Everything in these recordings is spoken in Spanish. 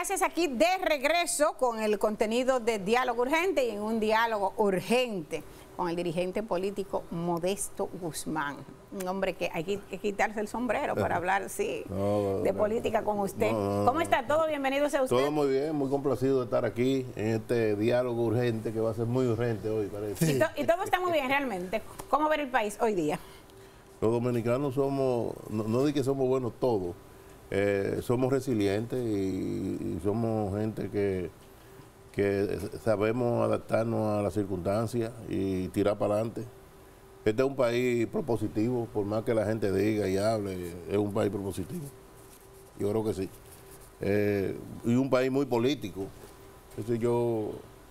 Gracias, aquí de regreso con el contenido de Diálogo Urgente y en un diálogo urgente con el dirigente político Modesto Guzmán. Un hombre que hay que quitarse el sombrero para hablar, sí, de política con usted. ¿Cómo está todo? Bienvenido sea usted. Todo muy bien, muy complacido de estar aquí en este diálogo urgente que va a ser muy urgente hoy, parece. Sí. Y todo está muy bien realmente. ¿Cómo ver el país hoy día? Los dominicanos somos, no digo que somos buenos todos, somos resilientes y somos gente que sabemos adaptarnos a las circunstancias y tirar para adelante. Este es un país propositivo, por más que la gente diga y hable, es un país propositivo. Yo creo que sí. Y un país muy político. Entonces yo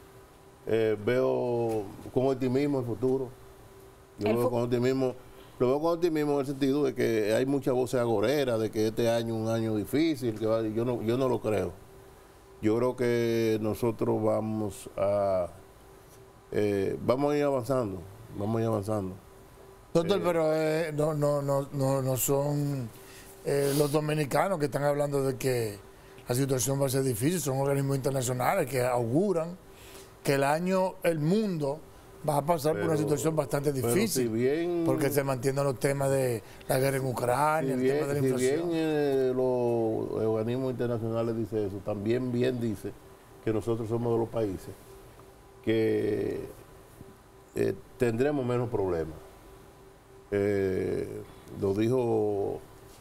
veo con optimismo el futuro. Yo veo con optimismo. Lo veo con optimismo en el sentido de que hay muchas voces agoreras de que este año es un año difícil, yo no lo creo. Yo creo que nosotros vamos a ir avanzando, Doctor, pero no son los dominicanos que están hablando de que la situación va a ser difícil, son organismos internacionales que auguran que el mundo va a pasar por una situación bastante difícil, porque se mantienen los temas de la guerra en Ucrania, el tema de la inflación. Si bien los organismos internacionales dicen eso, también bien dice que nosotros somos de los países que tendremos menos problemas. Lo dijo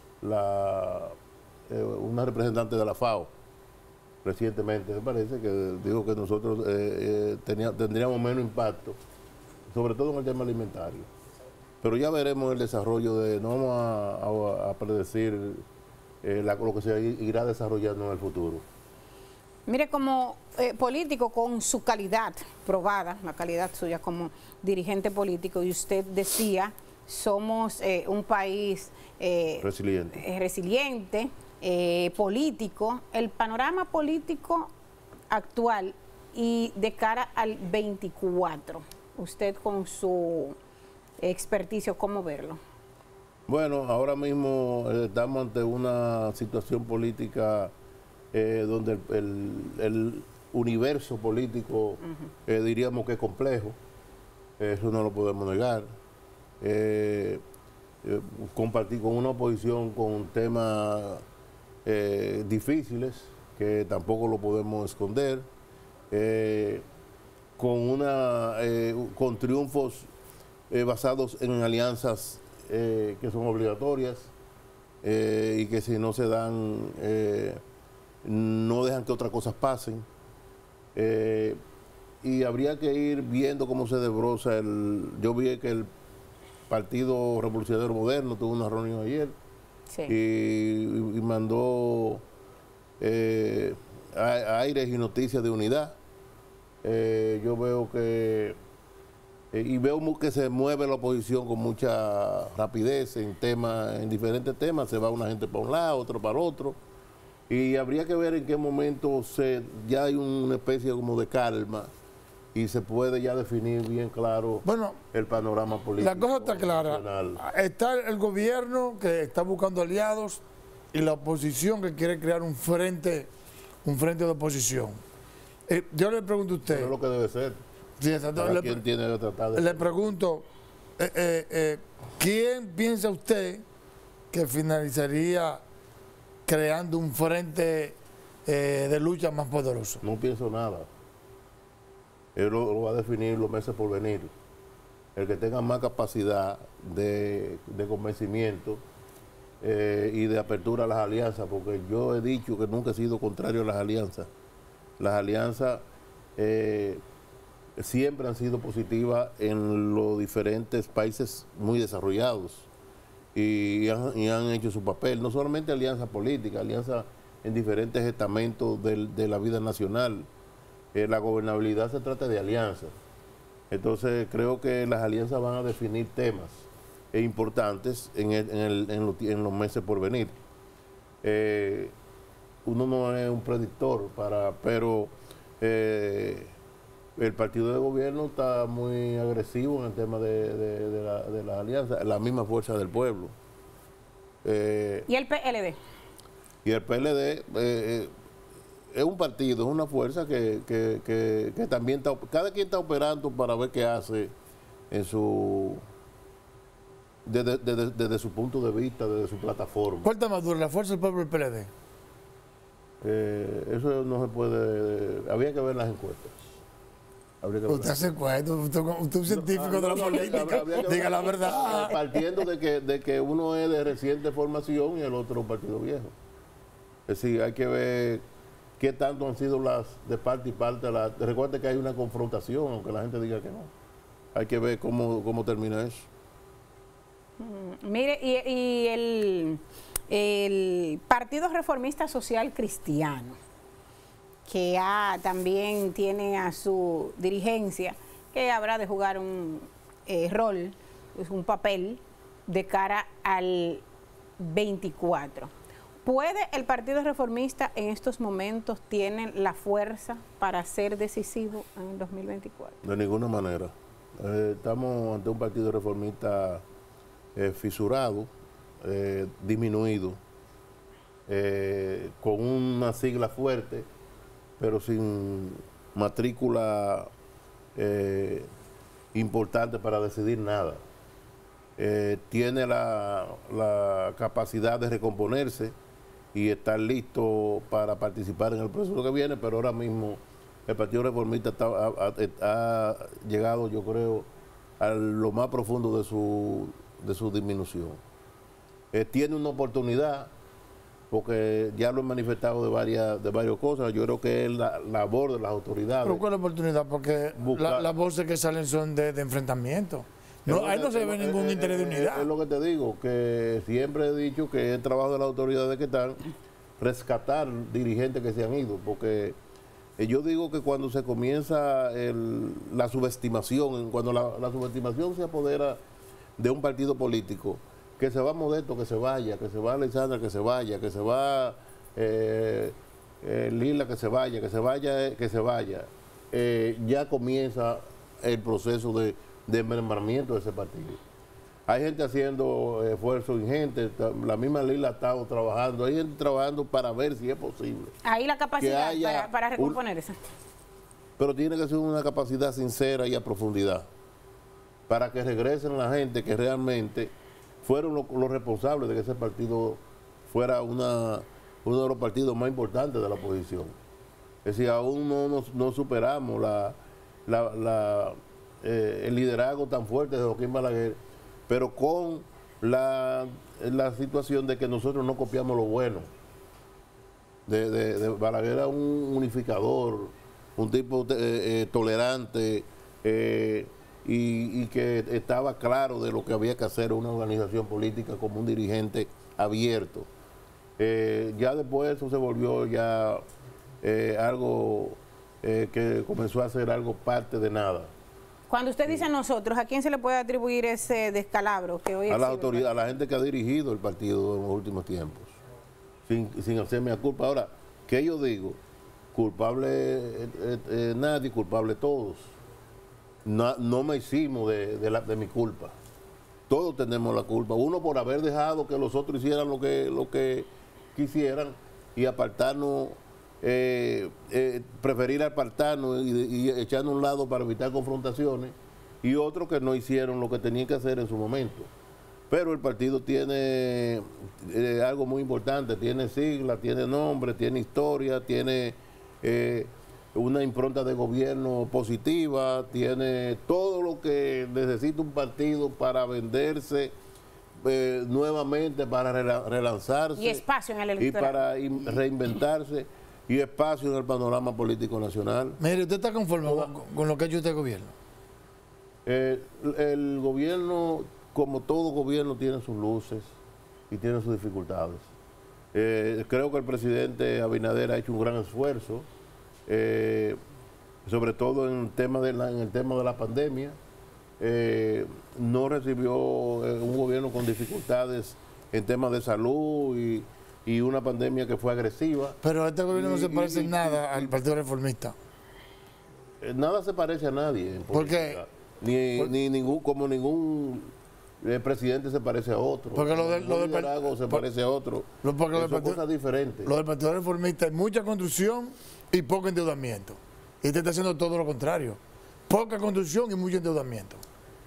una representante de la FAO recientemente, me parece, que dijo que nosotros tendríamos menos impacto, sobre todo en el tema alimentario. Pero ya veremos el desarrollo no vamos a predecir lo que se irá desarrollando en el futuro. Mire, como político con su calidad probada, la calidad suya como dirigente político, y usted decía, somos un país resiliente, político. El panorama político actual y de cara al 24, usted con su experticio, ¿cómo verlo? Bueno, ahora mismo estamos ante una situación política donde el universo político diríamos que es complejo, eso no lo podemos negar. Compartir con una oposición con temas difíciles que tampoco lo podemos esconder, con triunfos basados en alianzas que son obligatorias y que si no se dan no dejan que otras cosas pasen, y habría que ir viendo cómo se desbroza yo vi que el Partido Revolucionario Moderno tuvo una reunión ayer, sí, y mandó aires y noticias de unidad. Yo veo que que se mueve la oposición con mucha rapidez en diferentes temas. Se va una gente para un lado, otro para otro, y habría que ver en qué momento ya hay una especie como de calma y se puede ya definir bien claro el panorama político. La cosa está clara. Está el gobierno que está buscando aliados y la oposición que quiere crear un frente de oposición. Yo le pregunto a usted. Eso es lo que debe ser. Sí, ¿Quién tiene que tratar de le pregunto, ¿quién piensa usted que finalizaría creando un frente de lucha más poderoso? No pienso nada. Él lo va a definir los meses por venir. El que tenga más capacidad de convencimiento y de apertura a las alianzas, porque yo he dicho que nunca he sido contrario a las alianzas. Las alianzas siempre han sido positivas en los diferentes países muy desarrollados y han hecho su papel, no solamente alianzas políticas, alianzas en diferentes estamentos de la vida nacional. La gobernabilidad se trata de alianzas. Entonces creo que las alianzas van a definir temas importantes en los meses por venir. Uno no es un predictor, pero el partido de gobierno está muy agresivo en el tema de las alianzas, la misma Fuerza del Pueblo. ¿Y el PLD? Y el PLD es un partido, es una fuerza que también está, cada quien está operando para ver qué hace en su desde su punto de vista, desde su plataforma. ¿Cuál está más dura, la Fuerza del Pueblo y el PLD? Eso no se puede, había que ver las encuestas. Usted hace encuestas, usted es un científico de la política, diga la verdad. Partiendo de que uno es de reciente formación y el otro un partido viejo. Es decir, hay que ver qué tanto han sido las de parte y parte. Recuerde que hay una confrontación, aunque la gente diga que no. Hay que ver cómo termina eso. Mire, y el Partido Reformista Social Cristiano, que también tiene a su dirigencia, que habrá de jugar un rol, pues un papel de cara al 24. ¿Puede el Partido Reformista en estos momentos, tiene la fuerza para ser decisivo en el 2024? De ninguna manera. Estamos ante un partido reformista fisurado, disminuido, con una sigla fuerte, pero sin matrícula importante para decidir nada. Tiene la capacidad de recomponerse y estar listo para participar en el proceso que viene, pero ahora mismo el Partido Reformista ha llegado, yo creo, a lo más profundo de su disminución. Tiene una oportunidad, porque ya lo he manifestado de varias cosas. Yo creo que es la labor de las autoridades. ¿Pero cuál es la oportunidad? Porque las voces que salen son de enfrentamiento. No, ahí no se ve ningún interés de unidad. Es lo que te digo, que siempre he dicho que es trabajo de las autoridades que están rescatar dirigentes que se han ido, porque yo digo que cuando se comienza la subestimación, cuando la subestimación se apodera de un partido político, que se va Modesto, que se vaya, que se va Alexandra, que se vaya, que se va Lila, que se vaya, que se vaya, ya comienza el proceso de desmembramiento de ese partido. Hay gente haciendo esfuerzos ingentes, la misma Lila ha estado trabajando, hay gente trabajando para ver si es posible. Ahí la capacidad para recomponerse. Pero tiene que ser una capacidad sincera y a profundidad, para que regresen la gente que realmente fueron los responsables de que ese partido fuera uno de los partidos más importantes de la oposición. Es decir, aún no superamos el liderazgo tan fuerte de Joaquín Balaguer, pero con la situación de que nosotros no copiamos lo bueno. De Balaguer era un unificador, un tipo tolerante, y que estaba claro de lo que había que hacer una organización política como un dirigente abierto. Ya después eso se volvió ya algo que comenzó a ser algo parte de nada. Cuando usted dice nosotros, ¿a quién se le puede atribuir ese descalabro que hoy a la autoridad, a la gente que ha dirigido el partido en los últimos tiempos, sin hacerme la culpa? Ahora, ¿qué yo digo? Culpable nadie, culpable todos. No me hicimos de mi culpa. Todos tenemos la culpa. Uno por haber dejado que los otros hicieran lo que quisieran y apartarnos, preferir apartarnos y echarnos a un lado para evitar confrontaciones, y otros que no hicieron lo que tenían que hacer en su momento. Pero el partido tiene algo muy importante, tiene sigla, tiene nombre, tiene historia, tiene una impronta de gobierno positiva, tiene todo lo que necesita un partido para venderse nuevamente, para relanzarse. Y espacio en el electorado. Y para reinventarse, y espacio en el panorama político nacional. Mire, ¿usted está conforme con lo que ha hecho este gobierno? El gobierno, como todo gobierno, tiene sus luces y tiene sus dificultades. Creo que el presidente Abinader ha hecho un gran esfuerzo, sobre todo en el tema de la pandemia. No recibió un gobierno con dificultades en temas de salud y una pandemia que fue agresiva. Pero este gobierno no se parece en nada al Partido Reformista. Nada se parece a nadie en política. ¿Por qué? Ningún el presidente se parece a otro. Porque lo del liderazgo se parece a otro. Son cosas diferentes. Lo del Partido Reformista es mucha construcción y poco endeudamiento. Y este está haciendo todo lo contrario. Poca construcción y mucho endeudamiento.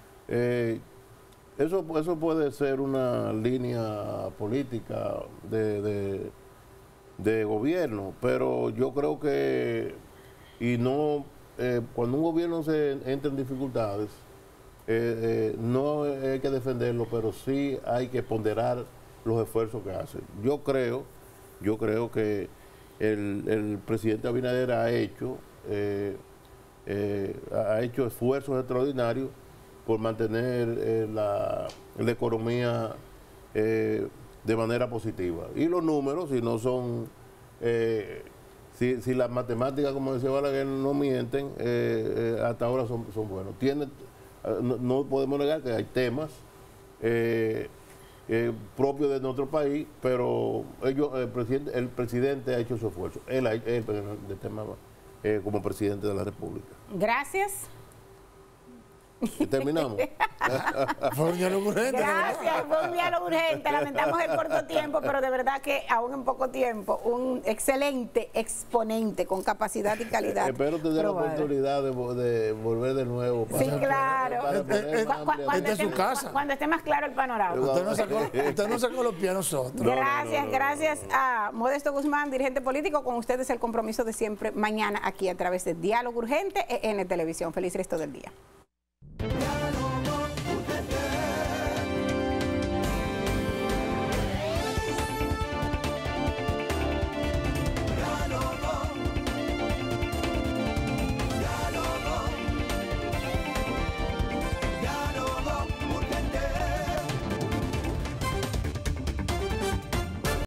Eso puede ser una línea política de gobierno, pero yo creo que, cuando un gobierno se entra en dificultades, no hay que defenderlo, pero sí hay que ponderar los esfuerzos que hace. Yo creo que el presidente Abinader ha hecho esfuerzos extraordinarios por mantener la economía de manera positiva. Y los números, si no son, si las matemáticas, como decía Balaguer, no mienten, hasta ahora son buenos. No podemos negar que hay temas propios de nuestro país, pero el presidente ha hecho su esfuerzo. Él de tema como presidente de la República. Gracias. Terminamos. Fue un diálogo urgente. Gracias, fue un diálogo urgente. Lamentamos el corto tiempo, pero de verdad que aún en poco tiempo, un excelente exponente con capacidad y calidad. Espero tener la oportunidad de volver de nuevo. Sí, claro. Cuando esté más claro el panorama. Usted no sacó los pies a nosotros. Gracias a Modesto Guzmán, dirigente político. Con ustedes el compromiso de siempre mañana aquí a través de Diálogo Urgente en Televisión. Feliz resto del día.